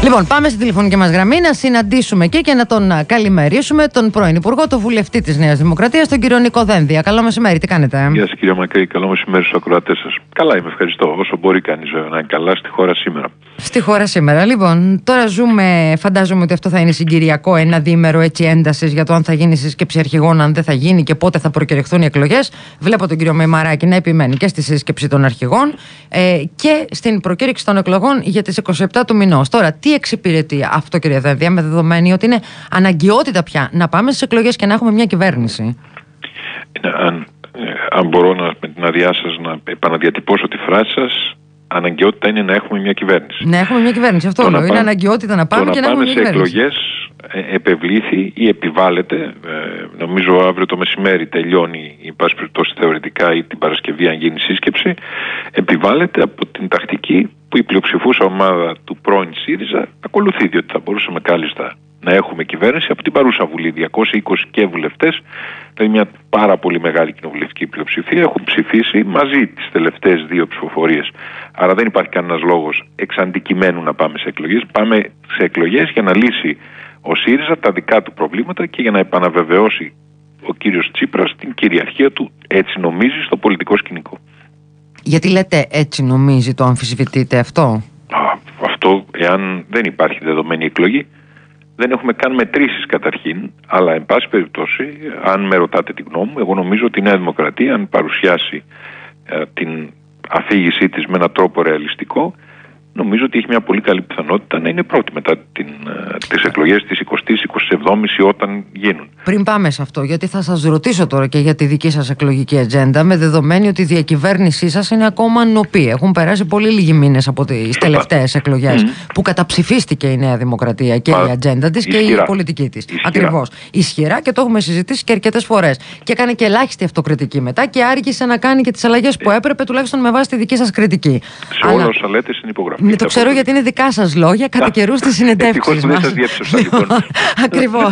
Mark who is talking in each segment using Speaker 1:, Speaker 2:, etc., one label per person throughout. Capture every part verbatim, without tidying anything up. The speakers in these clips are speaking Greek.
Speaker 1: Λοιπόν, πάμε στη τηλεφωνική μας γραμμή να συναντήσουμε και, και να τον καλημερίσουμε τον πρώην Υπουργό, τον βουλευτή της Νέας Δημοκρατίας, τον κύριο Νίκο Δένδια. Καλό μεσημέρι, τι κάνετε?
Speaker 2: Γεια σας κύριε Μακρύ, καλό μεσημέρι στους ακροατές σας. Καλά είμαι, ευχαριστώ. Όσο μπορεί κανείς να είναι καλά στη χώρα σήμερα.
Speaker 1: Στη χώρα σήμερα. Λοιπόν, τώρα ζούμε, φαντάζομαι ότι αυτό θα είναι συγκυριακό, ένα διήμερο έτσι έντασης για το αν θα γίνει σύσκεψη αρχηγών, αν δεν θα γίνει και πότε θα προκηρυχθούν οι εκλογές. Βλέπω τον κύριο Μεϊμαράκη να επιμένει και στη σύσκεψη των αρχηγών ε, και στην προκήρυξη των εκλογών για τις είκοσι επτά του μηνός. Τώρα, τι εξυπηρετεί αυτό, κύριε Δένδια, με δεδομένη ότι είναι αναγκαιότητα πια να πάμε στις εκλογές και να έχουμε μια κυβέρνηση?
Speaker 2: Είναι, αν, ε, αν μπορώ να, με την αδειά σας να επαναδιατυπώσω τη φράση σας, αναγκαιότητα είναι να έχουμε μια κυβέρνηση.
Speaker 1: Να έχουμε μια κυβέρνηση, αυτό λέω. Είναι αναγκαιότητα να πάμε και να, να έχουμε μια κυβέρνηση.
Speaker 2: Σε εκλογές ε, επευλήθη ή επιβάλλεται, ε, νομίζω αύριο το μεσημέρι τελειώνει η πάση περιπτώσει θεωρητικά ή την Παρασκευή αν γίνει σύσκεψη, επιβάλλεται από την τακτική που η πλειοψηφούσα ομάδα του πρώην ΣΥΡΙΖΑ ακολουθεί, διότι θα μπορούσαμε κάλλιστα να έχουμε κυβέρνηση από την παρούσα Βουλή. διακόσιοι είκοσι και βουλευτές, δηλαδή μια πάρα πολύ μεγάλη κοινοβουλευτική πλειοψηφία, έχουν ψηφίσει μαζί τις τελευταίες δύο ψηφοφορίες. Άρα δεν υπάρχει κανένας λόγος εξ αντικειμένου να πάμε σε εκλογές. Πάμε σε εκλογές για να λύσει ο ΣΥΡΙΖΑ τα δικά του προβλήματα και για να επαναβεβαιώσει ο κύριος Τσίπρας την κυριαρχία του, έτσι νομίζει, στο πολιτικό σκηνικό.
Speaker 1: Γιατί λέτε έτσι νομίζει, το αμφισβητείτε αυτό?
Speaker 2: Α, αυτό, εάν δεν υπάρχει δεδομένη εκλογή, δεν έχουμε καν μετρήσεις καταρχήν, αλλά εν πάση περιπτώσει, αν με ρωτάτε τη γνώμη μου, εγώ νομίζω ότι η Νέα Δημοκρατία, αν παρουσιάσει ε, την αφήγησή της με έναν τρόπο ρεαλιστικό, νομίζω ότι έχει μια πολύ καλή πιθανότητα να είναι πρώτη μετά την, ε, τις εκλογές της εικοστής εικοστής εβδόμης ή όταν γίνουν.
Speaker 1: Πριν πάμε σε αυτό, γιατί θα σας ρωτήσω τώρα και για τη δική σας εκλογική ατζέντα, με δεδομένη ότι η διακυβέρνησή σας είναι ακόμα νοπή. Έχουν περάσει πολύ λίγοι μήνες από τις τελευταίες εκλογές mm-hmm. που καταψηφίστηκε η Νέα Δημοκρατία και Α, η ατζέντα της και η πολιτική της. Ακριβώς. Ισχυρά, και το έχουμε συζητήσει και αρκετές φορές. Και έκανε και ελάχιστη αυτοκριτική μετά και άργησε να κάνει και τις αλλαγές που έπρεπε, τουλάχιστον με βάση τη δική σας κριτική.
Speaker 2: Σε όλα όσα λέτε συνυπογράφω.
Speaker 1: Ναι, το ξέρω γιατί είναι δικά σας λόγια, κατά καιρούς στις συνεντεύξεις μας.
Speaker 2: Δεν σας διέψευσα, λοιπόν.
Speaker 1: Ακριβώς.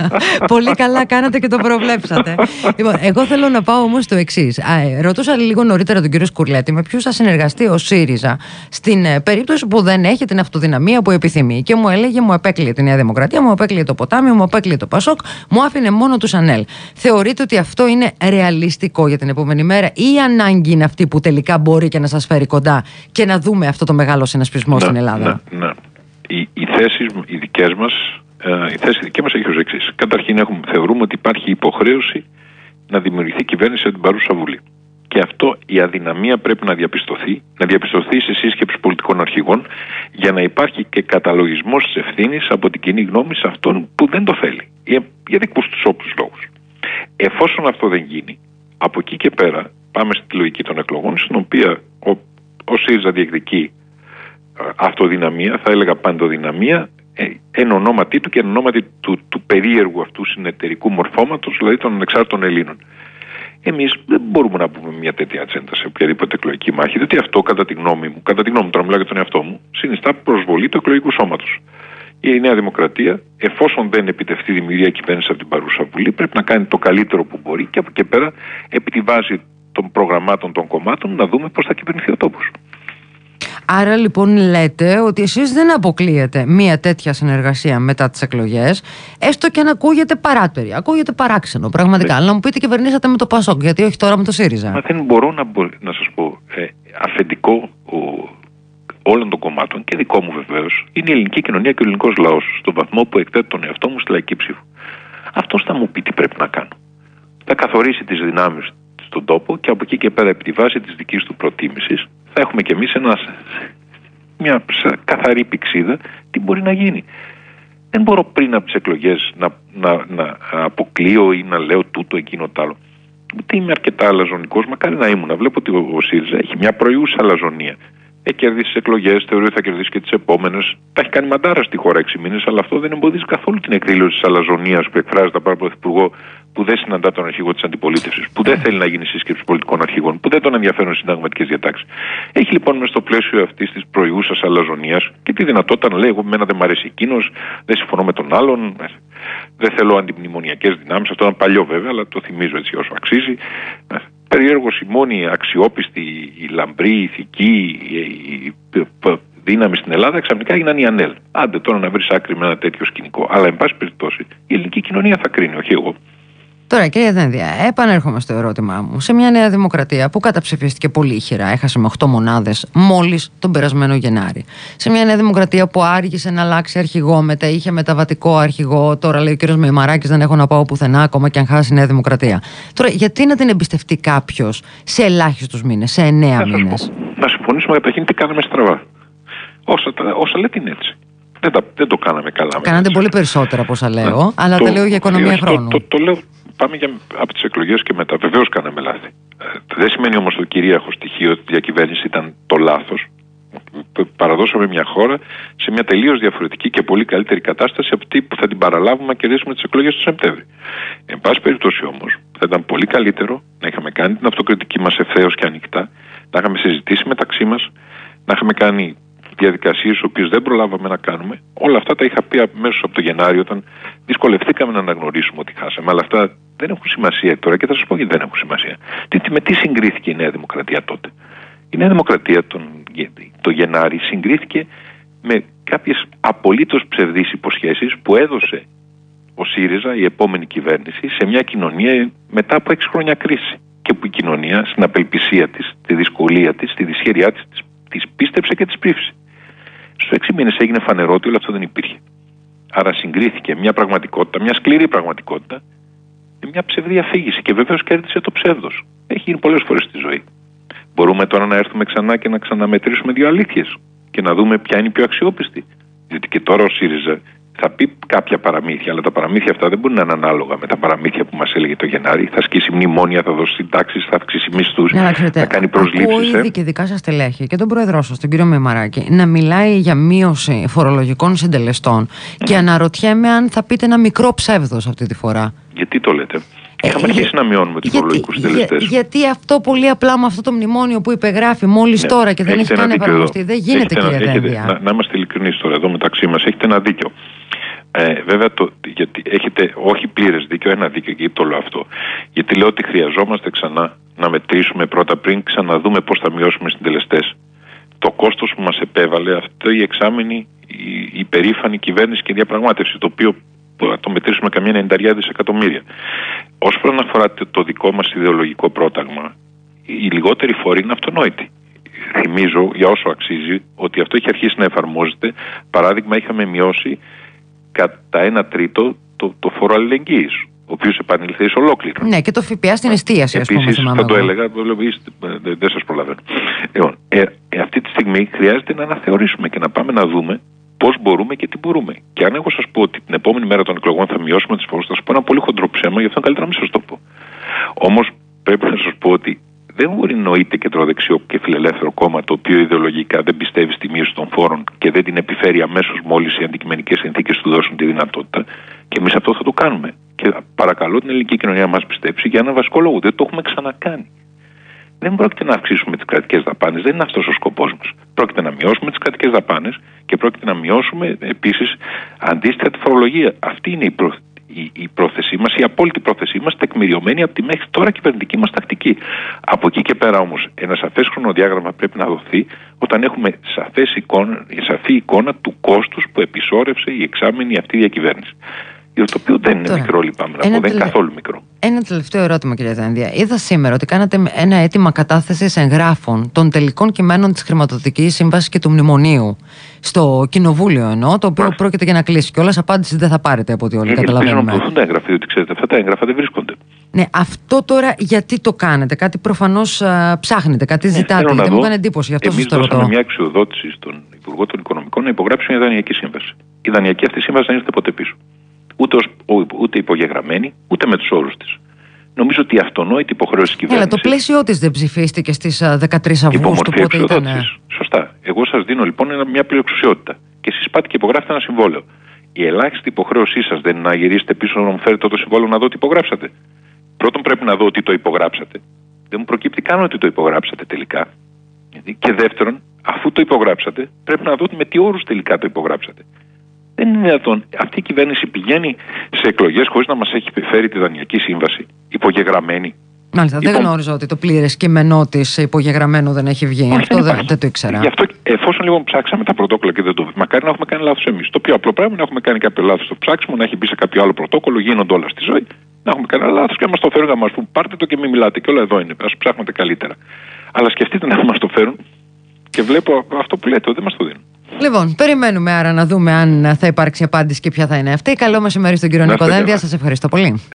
Speaker 1: Πολύ καλά κάνατε και το προβλέψατε. Λοιπόν, εγώ θέλω να πάω όμως στο εξής. Ρωτούσα λίγο νωρίτερα τον κύριο Σκουρλέτη με ποιους θα συνεργαστεί ο ΣΥΡΙΖΑ στην περίπτωση που δεν έχει την αυτοδυναμία που επιθυμεί. Και μου έλεγε, μου επέκλειε τη Νέα Δημοκρατία, μου επέκλειε το Ποτάμι, μου επέκλειε το Πασόκ, μου άφηνε μόνο τους ΑΝΕΛ. Θεωρείτε ότι αυτό είναι ρεαλιστικό για την επόμενη μέρα, ή η ανάγκη είναι αυτή που τελικά μπορεί και να σας φέρει κοντά και να δούμε αυτό το μεγάλο συνασπισμό
Speaker 2: να,
Speaker 1: στην Ελλάδα?
Speaker 2: Ναι, ναι. Οι, οι θέσεις οι δικές μας, ε, η θέση δική μας έχει ως εξής. Καταρχήν έχουμε, θεωρούμε ότι υπάρχει υποχρέωση να δημιουργηθεί κυβέρνηση από την παρούσα Βουλή. Και αυτό, η αδυναμία πρέπει να διαπιστωθεί, να διαπιστωθεί σε σύσκεψη πολιτικών αρχηγών, για να υπάρχει και καταλογισμός της ευθύνης από την κοινή γνώμη σε αυτόν που δεν το θέλει. Για, για δικούς τους όποιους λόγους. Εφόσον αυτό δεν γίνει, από εκεί και πέρα πάμε στη λογική των εκλογών, στην οποία ο, ο ΣΥΡΙΖΑ διεκδικεί αυτοδυναμία, θα έλεγα παντοδυναμία, εν ονόματι του και εν ονόματι του, του περίεργου αυτού συνεταιρικού μορφώματος, δηλαδή των ανεξάρτητων Ελλήνων. Εμείς δεν μπορούμε να πούμε μια τέτοια ατζέντα σε οποιαδήποτε εκλογική μάχη, διότι αυτό, κατά τη γνώμη μου, κατά τη γνώμη μου, τώρα μιλάω για τον εαυτό μου, συνιστά προσβολή του εκλογικού σώματος. Η Νέα Δημοκρατία, εφόσον δεν επιτευχθεί η δημιουργία κυβέρνηση από την παρούσα Βουλή, πρέπει να κάνει το καλύτερο που μπορεί και από εκεί πέρα, επί τη βάση των προγραμμάτων των κομμάτων, να δούμε πώς θα κυβερνηθεί ο τόπος.
Speaker 1: Άρα λοιπόν λέτε ότι εσείς δεν αποκλείετε μια τέτοια συνεργασία μετά τις εκλογές, έστω και αν ακούγεται παράτερη, ακούγεται παράξενο πραγματικά. Αλλά να μου πείτε, κυβερνήσατε με το Πασόκ, γιατί όχι τώρα με το ΣΥΡΙΖΑ?
Speaker 2: Μα δεν μπορώ να, μπο, να σας πω, ε, αφεντικό ο, όλων των κομμάτων και δικό μου βεβαίως είναι η ελληνική κοινωνία και ο ελληνικός λαός, στον βαθμό που εκθέτω τον εαυτό μου στη λαϊκή ψήφο. Αυτός θα μου πει τι πρέπει να κάνω. Θα καθορίσει τις δυνάμεις στον τόπο και από εκεί και πέρα, επί τη βάση της δικής του προτίμησης, θα έχουμε κι εμείς ένα, μια καθαρή πηξίδα τι μπορεί να γίνει. Δεν μπορώ πριν από τις εκλογές να, να, να αποκλείω ή να λέω τούτο, εκείνο, τ' άλλο. Ούτε είμαι αρκετά αλαζονικός, μακάρι να ήμουν. Βλέπω ότι ο, ο ΣΥΡΙΖΑ έχει μια προϊούσα αλαζονία. Έχει κερδίσει τις εκλογές, θεωρεί ότι θα κερδίσει και τις επόμενες. Τα έχει κάνει μαντάρα στη χώρα έξι μήνες, αλλά αυτό δεν εμποδίζει καθόλου την εκδήλωση της αλαζονίας που εκφράζεται από τον Πρωθυπουργό, που δεν συναντά τον αρχηγό της αντιπολίτευσης, που δεν θέλει να γίνει σύσκεψη πολιτικών αρχηγών, που δεν τον ενδιαφέρουν οι συνταγματικές διατάξεις. Έχει λοιπόν μέσα στο πλαίσιο αυτής της προϊούσας αλαζονίας και τη δυνατότητα να λέει: εγώ, εμένα δεν μ' αρέσει εκείνος, δεν συμφωνώ με τον άλλον, δεν θέλω αντιμνημονιακές δυνάμεις. Αυτό ήταν παλιό βέβαια, αλλά το θυμίζω έτσι όσο αξίζει. Περιέργως η μόνη αξιόπιστη, η λαμπρή, η ηθική, η, η, η, δύναμη στην Ελλάδα, ξαφνικά έγιναν οι ΑΝΕΛ. Άντε τώρα να βρει άκρη με ένα τέτοιο σκηνικό. Αλλά, εν πάση περιπτώσει, η ελληνική κοινωνία θα κρίνει, όχι εγώ.
Speaker 1: Τώρα, κύριε Δένδια, επανέρχομαι στο ερώτημά μου. Σε μια Νέα Δημοκρατία που καταψηφίστηκε πολύ ηχηρά, έχασε με οκτώ μονάδες μόλις τον περασμένο Γενάρη. Σε μια Νέα Δημοκρατία που άργησε να αλλάξει αρχηγό, μετά είχε μεταβατικό αρχηγό. Τώρα λέει ο κύριος Μεϊμαράκης: δεν έχω να πάω πουθενά, ακόμα και αν χάσει η Νέα Δημοκρατία. Τώρα, γιατί να την εμπιστευτεί κάποιος σε ελάχιστους μήνες, σε εννέα μήνες?
Speaker 2: Να συμφωνήσουμε καταρχήν τι κάναμε στραβά. Όσα, όσα λέτε είναι έτσι. Δεν, τα, δεν το κάναμε καλά.
Speaker 1: Κάνατε πολύ περισσότερα από όσα λέω, ναι, αλλά το, τα λέω για οικονομία το, χρόνου.
Speaker 2: Το, το, το λέω. Πάμε για, από τις εκλογές και μετά. Βεβαίως κάναμε λάθη. Ε, δεν σημαίνει όμως το κυρίαρχο στοιχείο ότι η διακυβέρνηση ήταν το λάθος. Παραδώσαμε μια χώρα σε μια τελείως διαφορετική και πολύ καλύτερη κατάσταση από αυτή που θα την παραλάβουμε να κερδίσουμε τις εκλογές του Σεπτέμβρη. Εν πάση περιπτώσει όμως, θα ήταν πολύ καλύτερο να είχαμε κάνει την αυτοκριτική μας ευθέως και ανοιχτά, να είχαμε συζητήσει μεταξύ μας, να είχαμε κάνει διαδικασίες τις οποίες δεν προλάβαμε να κάνουμε. Όλα αυτά τα είχα πει αμέσως από το Γενάριο, όταν δυσκολευτήκαμε να αναγνωρίσουμε ότι χάσαμε. Αλλά αυτά δεν έχουν σημασία τώρα και θα σας πω γιατί δεν έχουν σημασία. Τι, με τι συγκρίθηκε η Νέα Δημοκρατία τότε? Η Νέα Δημοκρατία τον, το Γενάρη συγκρίθηκε με κάποιες απολύτως ψευδείς υποσχέσεις που έδωσε ο ΣΥΡΙΖΑ, η επόμενη κυβέρνηση, σε μια κοινωνία μετά από έξι χρόνια κρίση. Και που η κοινωνία στην απελπισία της, τη δυσκολία της, τη δυσχέρειά της, της πίστεψε και της πρίφησε. Στους έξι μήνες έγινε φανερό ότι όλο αυτό δεν υπήρχε. Άρα συγκρίθηκε μια πραγματικότητα, μια σκληρή πραγματικότητα, με μια ψευδή αφήγηση. Και βεβαίως κέρδισε το ψεύδος. Έχει γίνει πολλές φορές στη ζωή. Μπορούμε τώρα να έρθουμε ξανά και να ξαναμετρήσουμε δύο αλήθειες και να δούμε ποια είναι η πιο αξιόπιστη. Διότι και τώρα ο ΣΥΡΙΖΑ θα πει κάποια παραμύθια, αλλά τα παραμύθια αυτά δεν μπορούν να είναι ανάλογα με τα παραμύθια που μας έλεγε το Γενάρη. Θα σκίσει μνημόνια, θα δώσει συντάξεις, θα αυξήσει μισθούς,
Speaker 1: ναι,
Speaker 2: θα κάνει προσλήψεις.
Speaker 1: Ακούω ήδη
Speaker 2: ε?
Speaker 1: και δικά σας στελέχη και τον πρόεδρό σας, τον κύριο Μεϊμαράκη, να μιλάει για μείωση φορολογικών συντελεστών mm. και αναρωτιέμαι αν θα πείτε ένα μικρό ψεύδος αυτή τη φορά.
Speaker 2: Γιατί το λέτε? Είχαμε ε, αρχίσει για, να μειώνουμε τους φορολογικούς συντελεστές.
Speaker 1: Για, γιατί αυτό πολύ απλά με αυτό το μνημόνιο που υπεγράφει μόλις ναι, τώρα και δεν έχει καν εφαρμοστεί. Δεν γίνεται, έχετε, κύριε Δένδια.
Speaker 2: Να, να είμαστε ειλικρινείς τώρα εδώ μεταξύ μας. Έχετε ένα δίκιο. Ε, βέβαια, το, γιατί έχετε όχι πλήρες δίκιο, ένα δίκιο, και το λέω αυτό. Γιατί λέω ότι χρειαζόμαστε ξανά να μετρήσουμε πρώτα πριν ξαναδούμε πώς θα μειώσουμε συντελεστές. Το κόστος που μας επέβαλε αυτό η εξάμηνη, η, η περήφανη κυβέρνηση και διαπραγμάτευση, το οποίο θα το μετρήσουμε καμία ενενήντα δισεκατομμύρια. Όσο προς αφορά το δικό μας ιδεολογικό πρόταγμα, οι λιγότεροι φόροι είναι αυτονόητοι. Θυμίζω, για όσο αξίζει, ότι αυτό έχει αρχίσει να εφαρμόζεται. Παράδειγμα, είχαμε μειώσει κατά ένα τρίτο το, το φόρο αλληλεγγύης, ο οποίος επανήλθε εις ολόκληρο.
Speaker 1: Ναι, και το ΦΠΑ στην εστίαση, ας πούμε.
Speaker 2: Επίσης, θα το έλεγα, δεν, δεν σας προλαβαίνω. Λοιπόν, ε, ε, αυτή τη στιγμή χρειάζεται να αναθεωρήσουμε και να πάμε να δούμε πώς μπορούμε και τι μπορούμε. Και αν εγώ σας πω ότι την επόμενη μέρα των εκλογών θα μειώσουμε τις φόρους, θα σας πω ένα πολύ χοντρό ψέμα, γι' αυτό καλύτερα να μην σας το πω. Όμως πρέπει να σας πω ότι δεν μπορεί να νοείται κεντροδεξιό και φιλελεύθερο κόμμα το οποίο ιδεολογικά δεν πιστεύει στη μείωση των φόρων και δεν την επιφέρει αμέσως μόλις οι αντικειμενικές συνθήκες του δώσουν τη δυνατότητα. Και εμείς αυτό θα το κάνουμε. Και παρακαλώ την ελληνική κοινωνία να μας πιστέψει για ένα βασικό λόγο. Δεν το έχουμε ξανακάνει. Δεν πρόκειται να αυξήσουμε τις κρατικές δαπάνες, δεν είναι αυτός ο σκοπός μας. Πρόκειται να μειώσουμε τις κρατικές δαπάνες και πρόκειται να μειώσουμε επίσης αντίστοιχα τη φορολογία. Αυτή είναι η, προ... η... η πρόθεσή μας, η απόλυτη πρόθεσή μας, τεκμηριωμένη από τη μέχρι τώρα κυβερνητική μας τακτική. Από εκεί και πέρα όμως, ένα σαφές χρονοδιάγραμμα πρέπει να δοθεί όταν έχουμε σαφές εικόνα, σαφή εικόνα του κόστους που επισόρευσε η εξάμηνη αυτή διακυβέρνηση. Το οποίο δεν είναι Τώρα, μικρό, λυπάμαι να πω, δεν είναι καθόλου μικρό.
Speaker 1: Ένα τελευταίο ερώτημα, κύριε Δένδια. Είδα σήμερα ότι κάνατε ένα αίτημα κατάθεσης εγγράφων των τελικών κειμένων της Χρηματοδοτικής Σύμβασης και του Μνημονίου. Στο Κοινοβούλιο εννοώ, το οποίο Μάλιστα. πρόκειται για να κλείσει. Και όλας απάντηση δεν θα πάρετε από ό,τι όλοι καταλαβαίνουμε.
Speaker 2: Ελπίζω να δοθούν τα έγγραφα, διότι ξέρετε, αυτά τα έγγραφα δεν βρίσκονται.
Speaker 1: Ναι, αυτό τώρα γιατί το κάνετε? Κάτι προφανώς ψάχνετε, κάτι ναι, ζητάτε. Γιατί μου έκανε εντύπωση, γι' αυτό σας το ρωτώ.
Speaker 2: Εμείς δώσαμε μια αξιοδότηση στον Υπουργό των Οικονομικών να υπογράψει μια δανειακή σύμβαση. Η δανειακή αυτή σύμβαση δεν ήρθε ποτέ πίσω. Ούτε, ως, ούτε υπογεγραμμένη, ούτε με τους όρους της. Νομίζω ότι η αυτονόητη υποχρέωση της κυβέρνησης.
Speaker 1: Αλλά το πλαίσιο της δεν ψηφίστηκε στις δεκατρείς Αυγούστου, πότε ήταν.
Speaker 2: Σωστά. Εγώ σας δίνω λοιπόν μια πλειοεξουσιότητα. Και εσείς πάτε και υπογράφετε ένα συμβόλαιο. Η ελάχιστη υποχρέωσή σας δεν είναι να γυρίσετε πίσω να μου φέρετε το συμβόλαιο να δω τι υπογράψατε. Πρώτον, πρέπει να δω ότι το υπογράψατε. Δεν μου προκύπτει καν ότι το υπογράψατε τελικά. Και δεύτερον, αφού το υπογράψατε, πρέπει να δω με τι όρους τελικά το υπογράψατε. Δεν είναι δυνατόν αυτή η κυβέρνηση πηγαίνει σε εκλογές χωρίς να μας έχει επιφέρει τη δανειακή σύμβαση, υπογεγραμμένη,
Speaker 1: Μάλιστα, λοιπόν, δεν γνώριζα ότι το πλήρες κείμενό της υπογεγραμμένο δεν έχει βγει.
Speaker 2: Όχι,
Speaker 1: αυτό δεν, δεν, δεν το ήξερα.
Speaker 2: Γι' αυτό, εφόσον λοιπόν ψάξαμε τα πρωτόκολλα και δεν το. Μακάρι να έχουμε κάνει λάθος εμείς. Το πιο απλό πράγμα είναι να έχουμε κάνει κάποιο λάθος στο ψάξιμο, να έχει μπει σε κάποιο άλλο πρωτόκολλο, γίνονται όλα στη ζωή. Να έχουμε κάνει λάθος και να μας το φέρουν, να μας πούν πάρτε το και μην μιλάτε. Και όλα εδώ είναι. Ας ψάχνετε καλύτερα. Αλλά σκεφτείτε να μας το φέρουν και βλέπω αυτό που λέτε, ότι δεν μας το δίνουν.
Speaker 1: Λοιπόν, περιμένουμε άρα να δούμε αν θα υπάρξει απάντηση και ποια θα είναι αυτή. Καλό μεσημέρι στον κύριο Νικοδένδια. Σας ευχαριστώ πολύ.